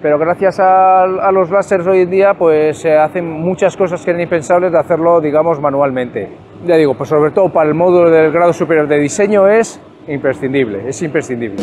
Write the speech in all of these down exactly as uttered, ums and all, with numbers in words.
pero gracias a, a los láseres hoy en día pues se hacen muchas cosas que eran impensables de hacerlo, digamos, manualmente. Ya digo, pues sobre todo para el módulo del grado superior de diseño es imprescindible, es imprescindible.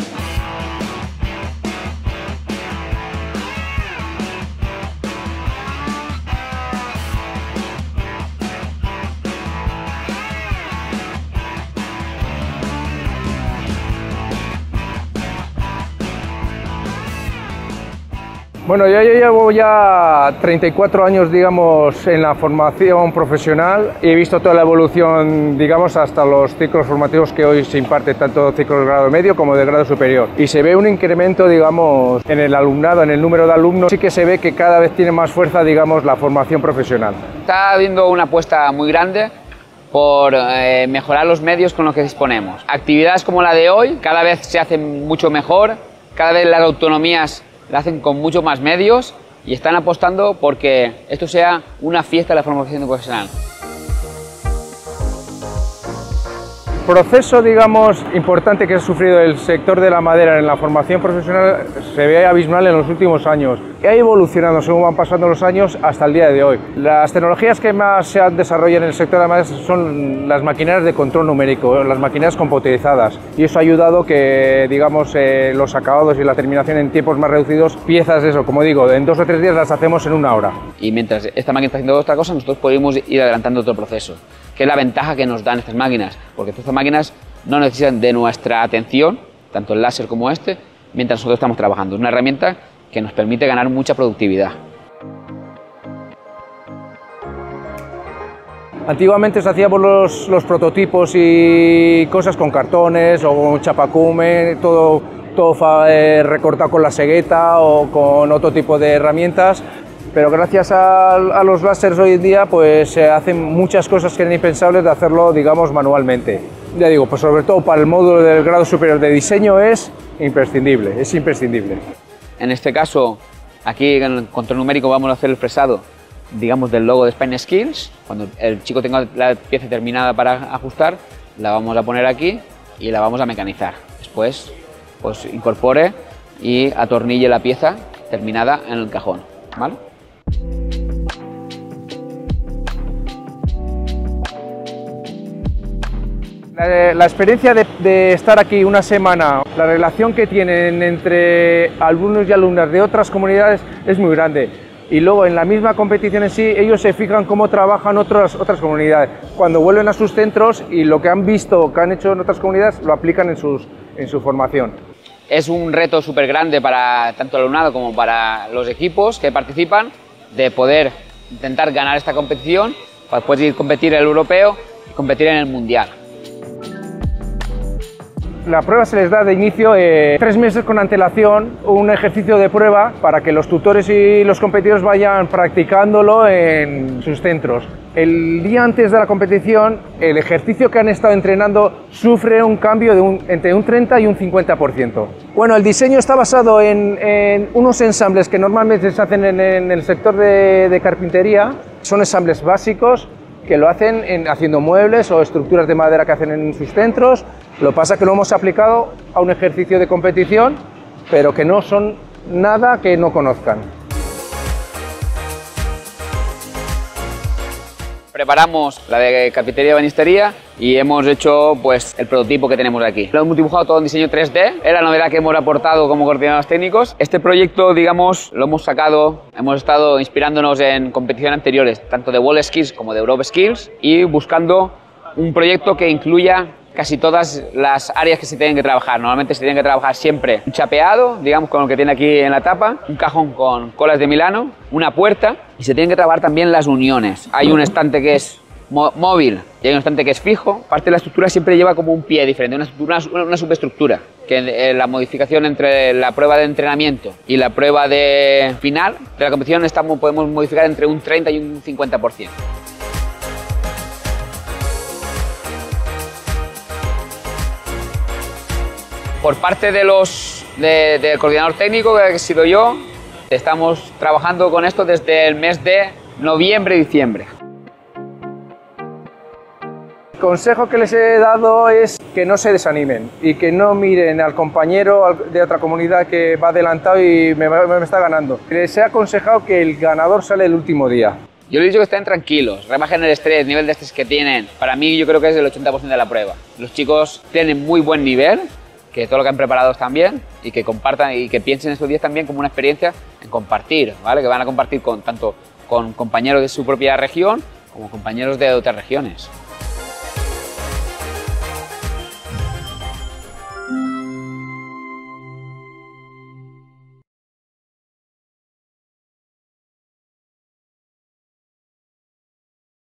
Bueno, yo, yo llevo ya treinta y cuatro años, digamos, en la formación profesional y he visto toda la evolución, digamos, hasta los ciclos formativos que hoy se imparten, tanto ciclos de grado medio como de grado superior. Y se ve un incremento, digamos, en el alumnado, en el número de alumnos. Sí que se ve que cada vez tiene más fuerza, digamos, la formación profesional. Está habiendo una apuesta muy grande por eh, mejorar los medios con los que disponemos. Actividades como la de hoy cada vez se hacen mucho mejor, cada vez las autonomías la hacen con mucho más medios y están apostando porque esto sea una fiesta de la formación profesional. Proceso, digamos, importante que ha sufrido el sector de la madera en la formación profesional se ve abismal en los últimos años. Ha evolucionado según van pasando los años hasta el día de hoy. Las tecnologías que más se han desarrollado en el sector de la madera son las maquinarias de control numérico, las maquinarias computarizadas, y eso ha ayudado que, digamos, eh, los acabados y la terminación en tiempos más reducidos, piezas, eso, como digo, en dos o tres días las hacemos en una hora. Y mientras esta máquina está haciendo otra cosa, nosotros podemos ir adelantando otro proceso, que es la ventaja que nos dan estas máquinas, porque estas máquinas no necesitan de nuestra atención, tanto el láser como este, mientras nosotros estamos trabajando. Es una herramienta que nos permite ganar mucha productividad. Antiguamente se hacíamos los, los prototipos y cosas con cartones o con chapacume, todo, todo eh, recortado con la segueta o con otro tipo de herramientas. Pero gracias a, a los láseres hoy en día pues se hacen muchas cosas que eran impensables de hacerlo, digamos, manualmente. Ya digo, pues sobre todo para el módulo del grado superior de diseño es imprescindible, es imprescindible. En este caso, aquí en el control numérico vamos a hacer el fresado, digamos, del logo de Spine Skills. Cuando el chico tenga la pieza terminada para ajustar, la vamos a poner aquí y la vamos a mecanizar. Después, pues incorpore y atornille la pieza terminada en el cajón, ¿vale? La, la experiencia de, de estar aquí una semana, la relación que tienen entre alumnos y alumnas de otras comunidades es muy grande. Y luego en la misma competición en sí, ellos se fijan cómo trabajan otras, otras comunidades. Cuando vuelven a sus centros y lo que han visto, que han hecho en otras comunidades, lo aplican en, sus, en su formación. Es un reto súper grande para tanto el alumnado como para los equipos que participan, de poder intentar ganar esta competición, para poder ir a competir en el europeo y competir en el mundial. La prueba se les da de inicio eh, tres meses con antelación, un ejercicio de prueba para que los tutores y los competidores vayan practicándolo en sus centros. El día antes de la competición, el ejercicio que han estado entrenando sufre un cambio de un, entre un treinta y un cincuenta por ciento. Bueno, el diseño está basado en, en unos ensambles que normalmente se hacen en, en el sector de, de carpintería. Son ensambles básicos que lo hacen en, haciendo muebles o estructuras de madera que hacen en sus centros. Lo que pasa es que lo hemos aplicado a un ejercicio de competición, pero que no son nada que no conozcan. Preparamos la de carpintería y banistería y hemos hecho pues el prototipo que tenemos aquí. Lo hemos dibujado todo en diseño tres D, es la novedad que hemos aportado como coordinadores técnicos. Este proyecto, digamos, lo hemos sacado, hemos estado inspirándonos en competiciones anteriores, tanto de World Skills como de Europe Skills, y buscando un proyecto que incluya casi todas las áreas que se tienen que trabajar. Normalmente se tiene que trabajar siempre un chapeado, digamos, con lo que tiene aquí en la tapa, un cajón con colas de Milano, una puerta, y se tienen que trabajar también las uniones. Hay un estante que es móvil y hay un estante que es fijo. Parte de la estructura siempre lleva como un pie diferente, una, una, una subestructura, que en la modificación entre la prueba de entrenamiento y la prueba de final de la competición estamos, podemos modificar entre un treinta y un cincuenta por ciento. Por parte de los, de, del coordinador técnico, que he sido yo, estamos trabajando con esto desde el mes de noviembre y diciembre. consejo que les he dado es que no se desanimen y que no miren al compañero de otra comunidad que va adelantado y me, me está ganando. Les he aconsejado que el ganador sale el último día. Yo les he dicho que estén tranquilos, rebajen el estrés, el nivel de estrés que tienen. Para mí yo creo que es del ochenta por ciento de la prueba. Los chicos tienen muy buen nivel, que todo lo que han preparado están bien y que compartan y que piensen estos días también como una experiencia en compartir, ¿vale? Que van a compartir con, tanto con compañeros de su propia región como compañeros de otras regiones.